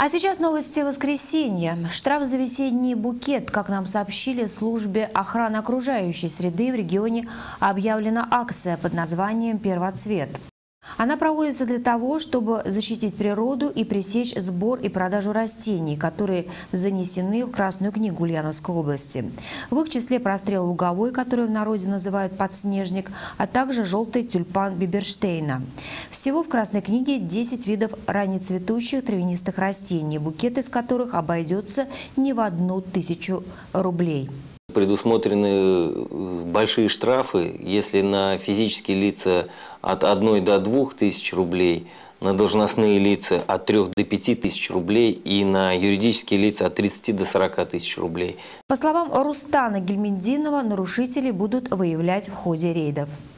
А сейчас новости воскресенья. Штраф за весенний букет. Как нам сообщили в службе охраны окружающей среды, в регионе объявлена акция под названием «Первоцвет». Она проводится для того, чтобы защитить природу и пресечь сбор и продажу растений, которые занесены в Красную книгу Ульяновской области. В их числе прострел луговой, который в народе называют подснежник, а также желтый тюльпан Биберштейна. Всего в Красной книге 10 видов раннецветущих травянистых растений, букет из которых обойдется не в 1000 рублей. Предусмотрены большие штрафы, если на физические лица от 1 до 2 тысяч рублей, на должностные лица от 3 до 5 тысяч рублей и на юридические лица от 30 до 40 тысяч рублей. По словам Рустана Гельмендинова, нарушителей будут выявлять в ходе рейдов.